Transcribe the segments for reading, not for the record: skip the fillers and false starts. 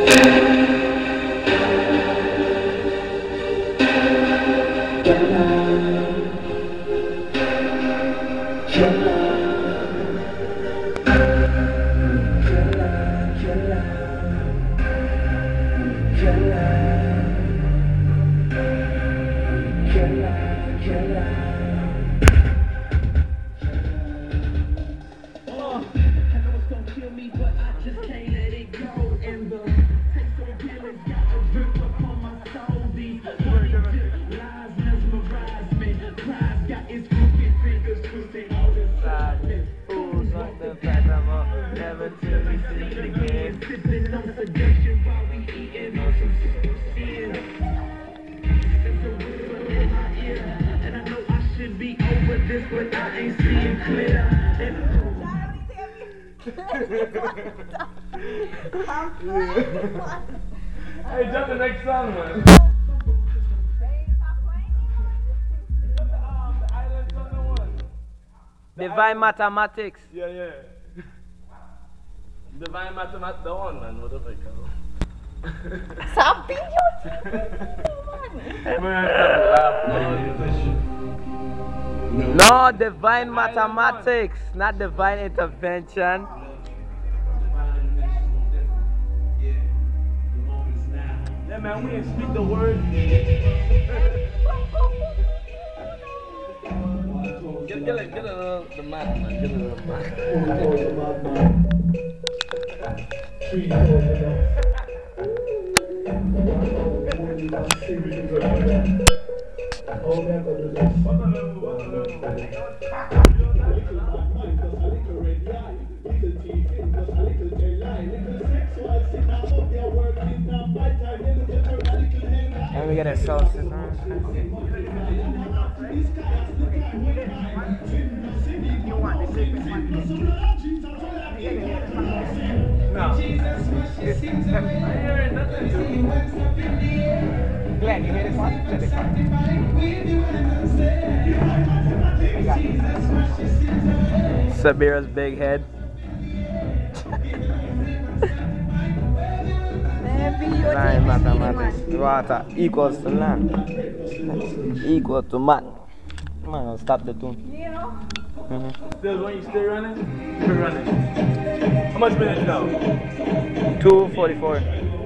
Hey, jump the next song, man. Divine Mathematics. Yeah. Divine Mathematics, the one, man. What the fuck? Sabi yun! No, Divine Mathematics, not Divine Intervention. Yeah, man, we didn't speak the word. Get the mat, man. Get the mat. And we get a sauce. Glenn, you hear this one? Check this one. Sabira's big head. Divine Mathematics. Water equals to land. Equal to man. Man, I'll stop the tune. You know? Still running? Still running. How much minutes now? 2:44.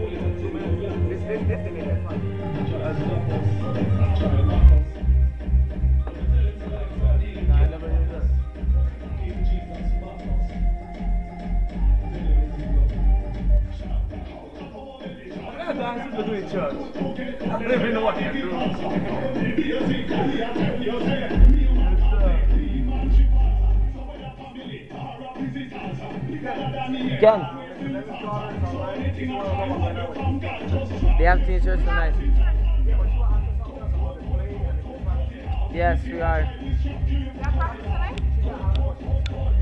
I'm to do in church. I don't even know what to do. Ken, they have t-shirts tonight. Yes, we are.